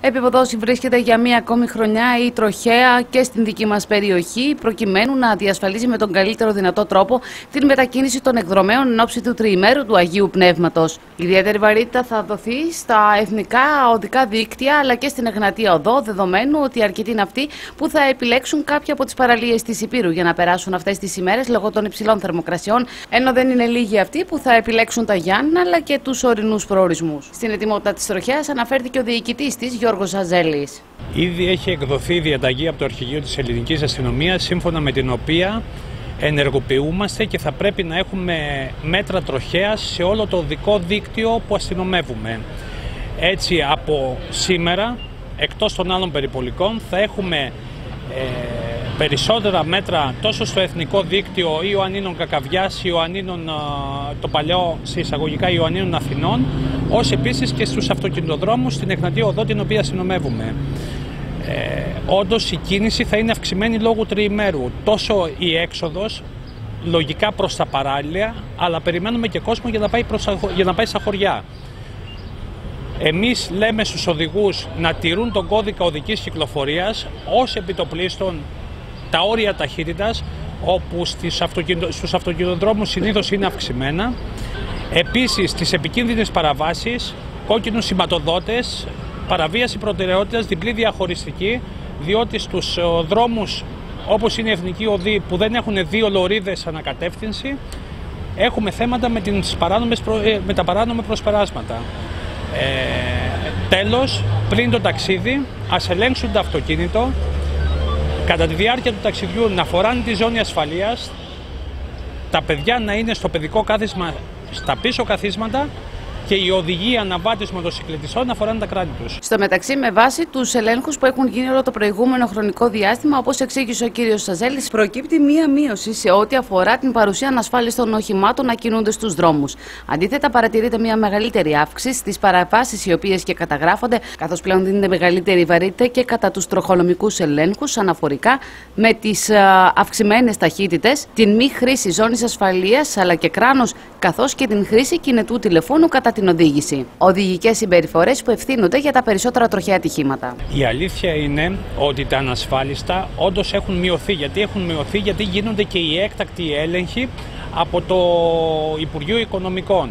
Επιποδόση βρίσκεται για μία ακόμη χρονιά η τροχέα και στην δική μας περιοχή, προκειμένου να διασφαλίζει με τον καλύτερο δυνατό τρόπο την μετακίνηση των εκδρομέων εν ώψη του τριημέρου του Αγίου Πνεύματος. Ιδιαίτερη βαρύτητα θα δοθεί στα εθνικά οδικά δίκτυα αλλά και στην Εγνατία Οδό, δεδομένου ότι αρκετοί είναι αυτοί που θα επιλέξουν κάποια από τις παραλίες της Ηπείρου για να περάσουν αυτές τις ημέρες λόγω των υψηλών θερμοκρασιών, ενώ δεν είναι λίγοι αυτοί που θα επιλέξουν τα Γιάννηνα αλλά και τους ορεινούς προορισμούς. Στην ετοιμότητα της τροχέας αναφέρθηκε ο διοικητής της, Γιώργος Ζαζέλης. Ήδη έχει εκδοθεί διαταγή από το Αρχηγείο της Ελληνικής Αστυνομίας, σύμφωνα με την οποία ενεργοποιούμαστε και θα πρέπει να έχουμε μέτρα τροχέας σε όλο το οδικό δίκτυο που αστυνομεύουμε. Έτσι, από σήμερα, εκτός των άλλων περιπολικών, θα έχουμε περισσότερα μέτρα τόσο στο εθνικό δίκτυο Ιωαννίνων Κακαβιάς, Ιωαννίνων, το παλαιό σε εισαγωγικά Ιωαννίνων Αθηνών, ως επίσης και στους αυτοκινητοδρόμους στην Εγνατία Οδό, την οποία αστυνομεύουμε. Όντως η κίνηση θα είναι αυξημένη λόγω τριημέρου, τόσο η έξοδος λογικά προς τα παράλια, αλλά περιμένουμε και κόσμο για να πάει στα χωριά. Εμείς λέμε στους οδηγούς να τηρούν τον κώδικα οδικής κυκλοφορίας, ως επιτοπλίστων τα όρια ταχύτητας, όπου στους αυτοκινητοδρόμους συνήθως είναι αυξημένα. Επίσης, τις επικίνδυνες παραβάσεις, κόκκινους σηματοδότες, παραβίαση προτεραιότητας, διπλή διαχωριστική, διότι στους δρόμους όπως είναι οι εθνικοί οδοί που δεν έχουν δύο λωρίδες ανακατεύθυνση, έχουμε θέματα με τα παράνομα προσπεράσματα. Τέλος, πριν το ταξίδι, ας ελέγξουν το αυτοκίνητο, κατά τη διάρκεια του ταξιδιού να φοράνε τη ζώνη ασφαλείας, τα παιδιά να είναι στο παιδικό κάθισμα στα πίσω καθίσματα και οι οδηγοί αναβάτες μοτοσυκλετιστών να φοράνε τα κράτη τους. Στο μεταξύ, με βάση τους ελέγχους που έχουν γίνει όλο το προηγούμενο χρονικό διάστημα, όπως εξήγησε ο κύριος Σαζέλης, προκύπτει μία μείωση σε ό,τι αφορά την παρουσία ανασφάλιστων οχημάτων να κινούνται στους δρόμους. Αντίθετα, παρατηρείται μία μεγαλύτερη αύξηση στις παραβάσεις οι οποίες και καταγράφονται, καθώς πλέον δίνεται μεγαλύτερη βαρύτητα και κατά τους τροχολομικούς ελέγχους αναφορικά με τις αυξημένες ταχύτητες, την μη χρήση ζώνης ασφαλείας αλλά και κράνος, καθώς και την χρήση κινητού τηλεφώνου κατά την οδήγηση. Οδηγικές συμπεριφορές που ευθύνονται για τα περισσότερα τροχαία ατυχήματα. Η αλήθεια είναι ότι τα ανασφάλιστα όντως έχουν μειωθεί. Γιατί γίνονται και οι έκτακτοι έλεγχοι από το Υπουργείο Οικονομικών.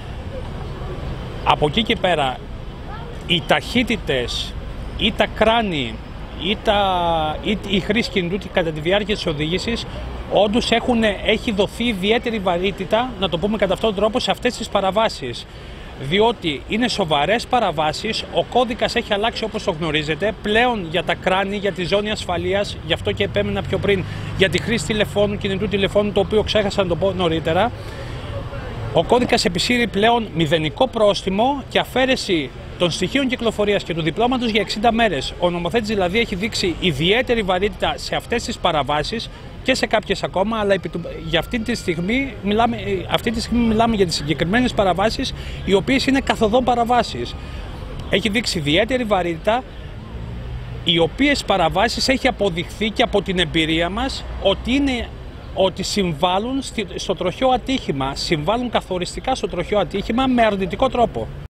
Από εκεί και πέρα, οι ταχύτητες ή τα κράνη ή η χρήση κινητού κατά τη διάρκεια της οδήγησης, όντως έχει δοθεί ιδιαίτερη βαρύτητα, να το πούμε κατά αυτόν τον τρόπο, σε αυτές τις παραβάσεις. Διότι είναι σοβαρές παραβάσεις, ο κώδικας έχει αλλάξει όπως το γνωρίζετε, πλέον για τα κράνη, για τη ζώνη ασφαλείας, γι' αυτό και επέμενα πιο πριν, για τη χρήση τηλεφώνου, κινητού τηλεφώνου, το οποίο ξέχασα να το πω νωρίτερα. Ο κώδικας επισύρει πλέον μηδενικό πρόστιμο και αφαίρεση των στοιχείων κυκλοφορίας και του διπλώματος για 60 μέρες. Ο νομοθέτης δηλαδή έχει δείξει ιδιαίτερη βαρύτητα σε αυτές τις παραβάσεις και σε κάποιες ακόμα, αλλά για αυτή τη στιγμή μιλάμε για τις συγκεκριμένες παραβάσεις, οι οποίες είναι καθοδόν παραβάσεις. Έχει δείξει ιδιαίτερη βαρύτητα, οι οποίες παραβάσεις έχει αποδειχθεί και από την εμπειρία μας ότι συμβάλλουν στο τροχαίο ατύχημα, συμβάλλουν καθοριστικά στο τροχαίο ατύχημα με αρνητικό τρόπο.